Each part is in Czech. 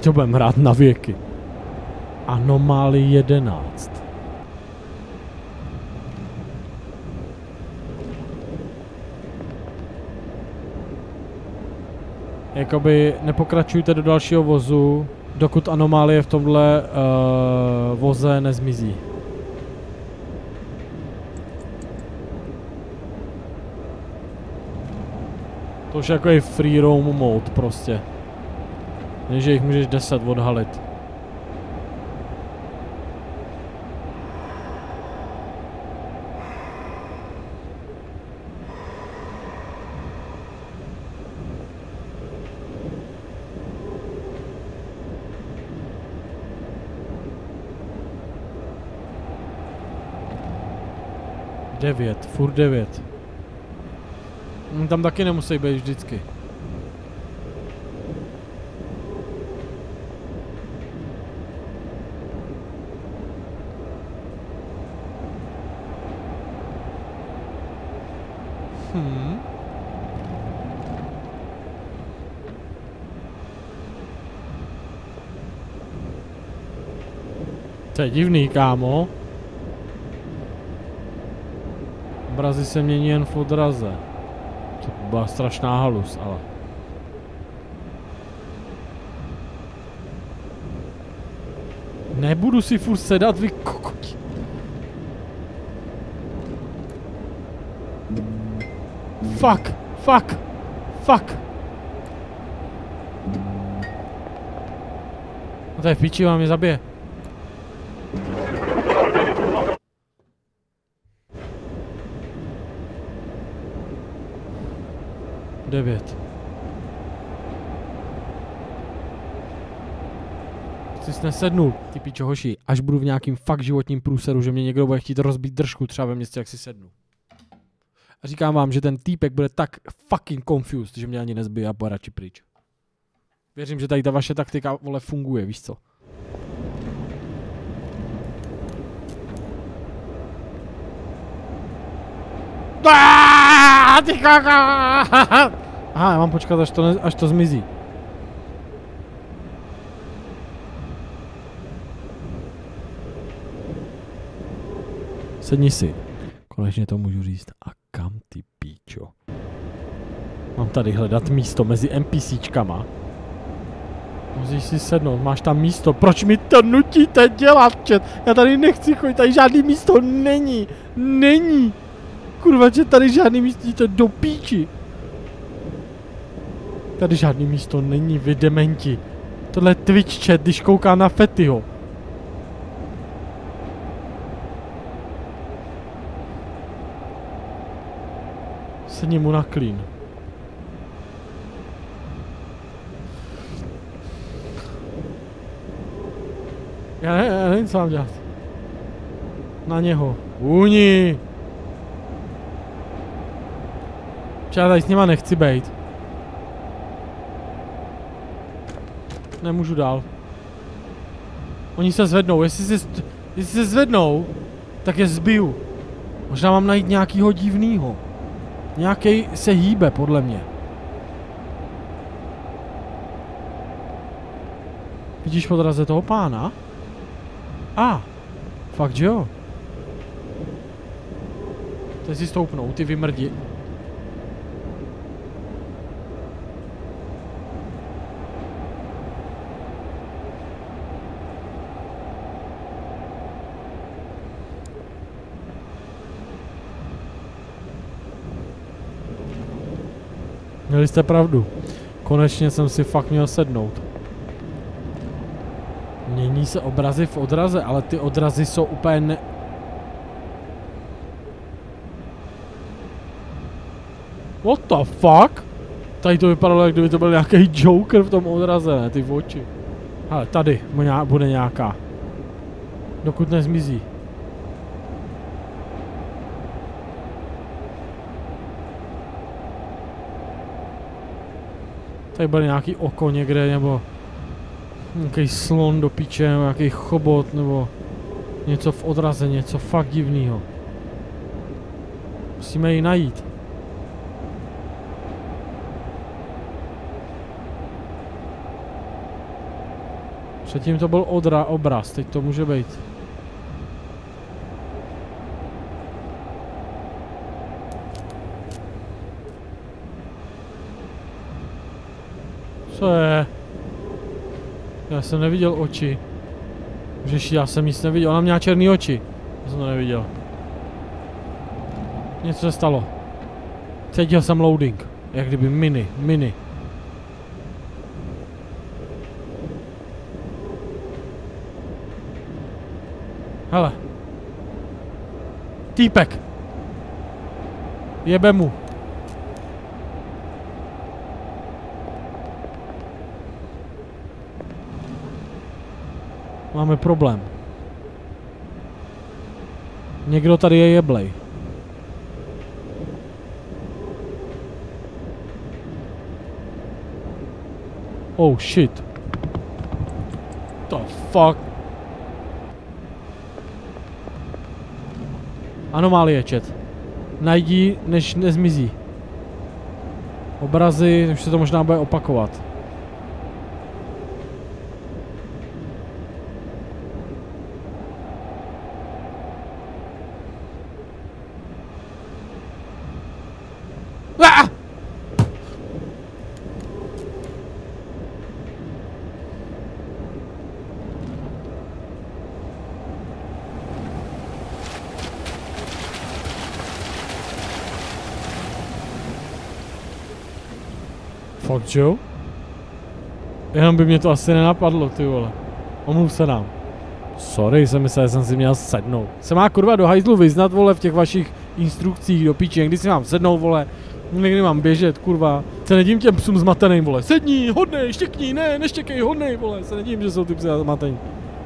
to budeme hrát na věky. Anomály 11. Jakoby nepokračujte do dalšího vozu, dokud anomálie v tomhle voze nezmizí. To už jako je free roam mode prostě. Ne, že jich můžeš 10 odhalit. Furt 9. Tam taky nemusí být vždycky. To je divný, kámo. Obrazy se mění jen v odraze. To byla strašná halus, ale... Nebudu si furt sedat, vy kokoti. Fuck! No to je v piči, vám mě zabije. Jsi nesednul, ty pičo hoši, až budu v nějakým fakt životním průseru, že mě někdo bude chtít rozbít držku třeba ve městě, jak si sednu. A říkám vám, že ten týpek bude tak fucking confused, že mě ani nezbije a bude radši pryč. Věřím, že tady ta vaše taktika, vole, funguje, víš co? Ty kaka! Aha, já mám počkat, až to zmizí. Sedni si. Konečně to můžu říct. A kam ty píčo? Mám tady hledat místo mezi NPCčkama. Musíš si sednout, máš tam místo. Proč mi to nutíte dělat, chat? Já tady nechci chodit, tady žádný místo není. Není. Kurva, že tady žádný místo, to do píči. Tady žádný místo není, vy dementi. Tohle je Twitch chat, když kouká na Fetyho. Sedni mu na klín. Já nevím, co mám dělat. Na něho. Uni! Já tady s nima nechci bejt. Nemůžu dál. Oni se zvednou, jestli se zvednou, tak je zbiju. Možná mám najít nějakýho divnýho. Nějaký se hýbe, podle mě. Vidíš v odraze toho pána? Fakt, že jo? Teď si stoupnou, ty vymrdi. Měli jste pravdu. Konečně jsem si fakt měl sednout. Mění se obrazy v odraze, ale ty odrazy jsou úplně ne... What the fuck? Tady to vypadalo, jak kdyby to byl nějaký Joker v tom odraze, ne? Ty oči. Ale tady bude nějaká. Dokud nezmizí. Tady byl nějaký oko někde, nebo nějaký slon do piče, nebo nějaký chobot, nebo něco v odraze, něco fakt divného. Musíme ji najít. Předtím to byl obraz, teď to může být. Co je? Já jsem neviděl oči. Řeší, já jsem nic neviděl, ona měla černý oči. Já jsem to neviděl. Něco se stalo. Cítil jsem loading. Jak kdyby mini. Hele. Týpek. Jebe mu. Máme problém. Někdo tady je jeblej. Oh shit. The fuck? Anomálie, chat. Najdi, než nezmizí. Obrazy, už se to možná bude opakovat. Ah! Fuck Joe? Jenom by mě to asi nenapadlo, ty vole. Omluv se nám. Sorry, jsem myslel, že jsem si měl sednout. Se má kurva do hajzlu vyznat, vole, v těch vašich instrukcích do píči. Kdy si mám sednout, vole. Někdy mám běžet, kurva. Se nedím těm psům zmateným, vole. Sedni, hodnej, štěkni, ne, neštěkej, hodnej, vole. Se nedím, že jsou ty psy zmatení.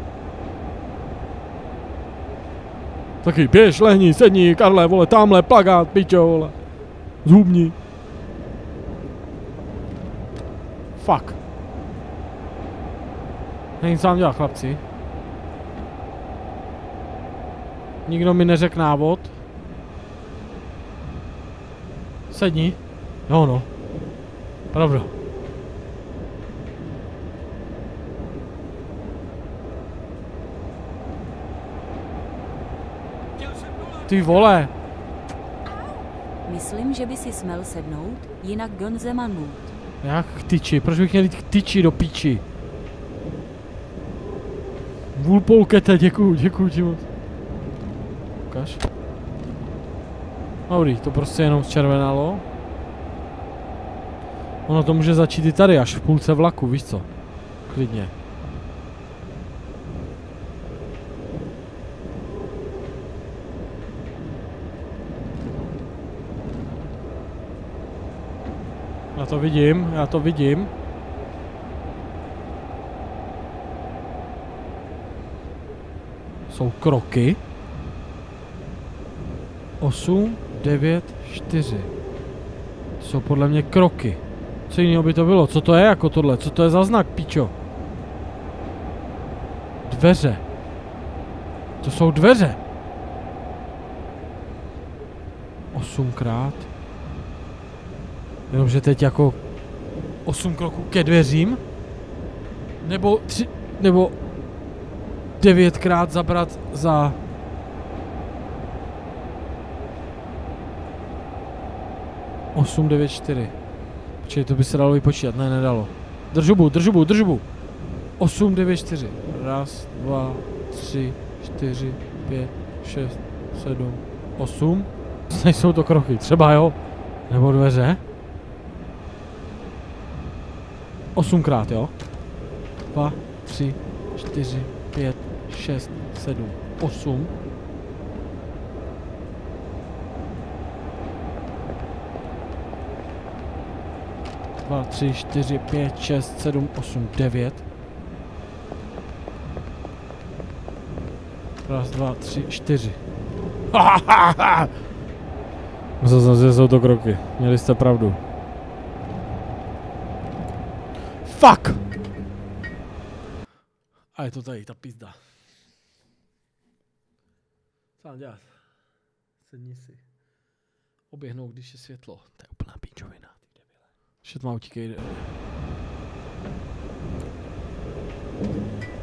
Taky běž, lehni, sedni, Karle, vole, tamhle, plagát, pičo, vole. Zhubni. Fuck. Není sám dělat, chlapci. Nikdo mi neřekl návod. Sedni. Jo no. Pravda. Ty vole. Myslím, že by si smel sednout, jinak gon zemanut. Jak k tyči? Proč bych měl jít k tyči do píči? Vulpolkete, děkuju ti moc. Ukaž. Dobrý, to prostě jenom zčervenalo. Ono to může začít i tady, až v půlce vlaku, víš co? Klidně. Já to vidím. Jsou kroky. 8, 9, 4. To jsou podle mě kroky. Co jiného by to bylo? Co to je jako tohle? Co to je za znak, pičo? Dveře. To jsou dveře. 8krát. Jenomže teď jako 8 kroků ke dveřím? Nebo 3, nebo 9krát zabrat za... Osm, 9, 4. Počkej, to by se dalo vypočítat, ne, nedalo. Držu. 8, 9, 4. 1, 2, 3, 4, 5, 6, 7, 8. Nejsou to kroky, třeba jo? Nebo dveře? 8krát, jo? 2, 3, 4, 5, 6, 7, 8. Dva, 3, 4, 5, 6, 7, 8, 9. Raz, 2, 3, 4. Zase jsou to kroky. Měli jste pravdu. Fuck! A je to tady, ta pizda. Co mám dělat? Sedni si. Oběhnou, když je světlo. To je úplná píčovina. Shit, má utíkej.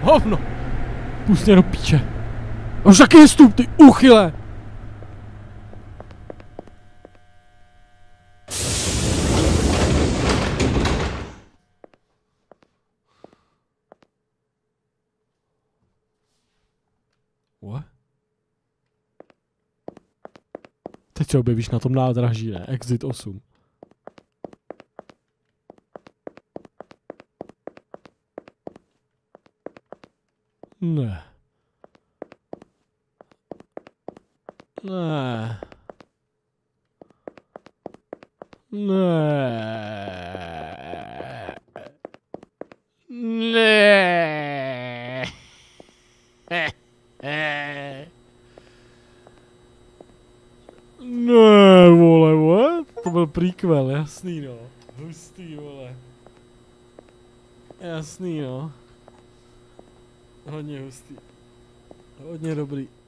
Hovno! Pust mě do píče. Už taky je stup, ty uchyle! What? Teď se objevíš na tom nádraží, ne? Exit 8. Ne. Ne. Ne. Ne. Ne, vole, what? To byl prequel, jasný no. Hustý, vole. Jasný no. Hodně hustý. Hodně dobrý.